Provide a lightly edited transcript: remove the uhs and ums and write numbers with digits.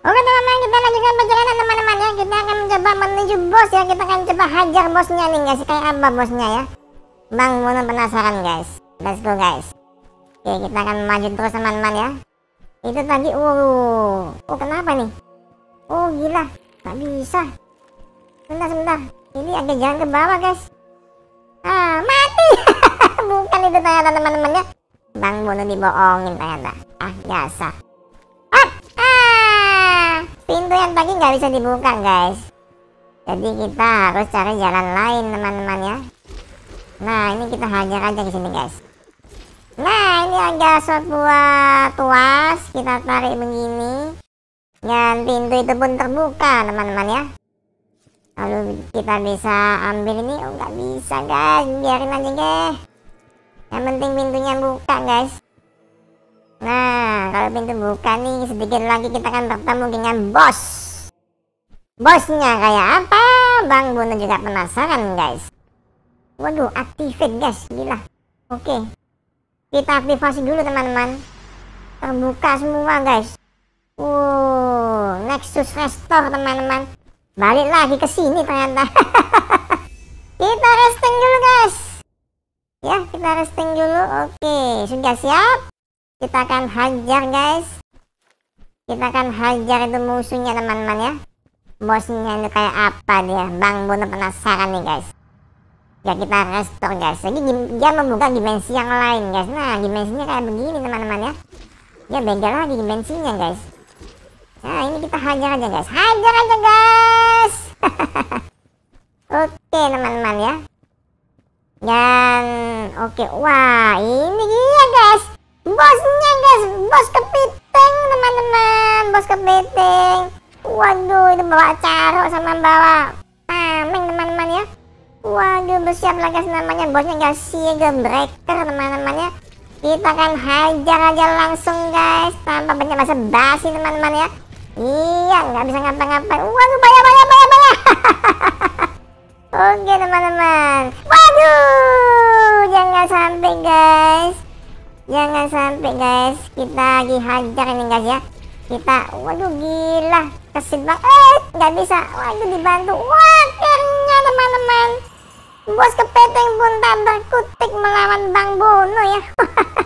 Oke teman-teman, kita lanjutkan perjalanan teman-teman ya. Kita akan mencoba menuju bos ya. Kita akan coba hajar bosnya nih guys. Kayak apa bosnya ya? Bang Bono penasaran guys. Let's go guys. Oke, kita akan maju terus teman-teman ya. Itu tadi, oh kenapa nih? Oh gila, nggak bisa. Sebentar. Ini agak jalan ke bawah guys. Ah, mati. Bukan itu ternyata teman-teman ya. Bang Bono dibohongin ternyata. Ah, biasa. Pintu yang tadi nggak bisa dibuka guys. Jadi kita harus cari jalan lain teman-teman ya. Nah ini kita hajar aja di sini guys. Nah ini ada sebuah tuas, kita tarik begini dan pintu itu pun terbuka teman-teman ya. Lalu kita bisa ambil ini. Oh nggak bisa guys, biarin aja guys. Yang penting pintunya buka guys. Nah, kalau pintu buka nih, sedikit lagi kita akan bertemu dengan bos. Bosnya kayak apa? Bang Bono juga penasaran guys. Waduh, activate guys, gila. Oke, kita aktifasi dulu teman-teman. Terbuka semua guys. Nexus Restore teman-teman. Balik lagi ke sini ternyata. Kita resting dulu guys. Ya, kita resting dulu. Oke, sudah siap. Kita akan hajar guys. Kita akan hajar itu musuhnya teman-teman ya. Bosnya itu kayak apa dia. Bang Bono penasaran nih guys. Ya kita restore guys. Jadi dia membuka dimensi yang lain guys. Nah dimensinya kayak begini teman-teman ya. Dia beda lagi dimensinya guys. Nah ini kita hajar aja guys. Hajar aja guys. Oke teman-teman ya. Dan oke. Wah ini dia guys. Bosnya guys, bos kepiting teman-teman, bos kepiting. Waduh, itu bawa carok sama bawa tameng teman-teman ya. Waduh, bersiap lah guys namanya bosnya guys, Siege Breaker teman-teman ya. Kita akan hajar aja langsung guys, tanpa banyak basa-basi teman-teman ya. Iya, nggak bisa ngapa-ngapain. Waduh, bahaya. Oke teman-teman. Waduh, jangan sampai guys. Jangan sampai guys, kita lagi hajar ini guys ya. Kita, waduh gila, kesit banget, nggak bisa. Waduh dibantu. Wah akhirnya teman-teman, bos kepiting pun tak berkutik melawan Bang Bono ya.